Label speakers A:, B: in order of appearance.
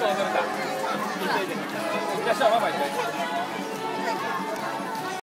A: 踊るか。行っといて。じゃあ、ママ行っといて。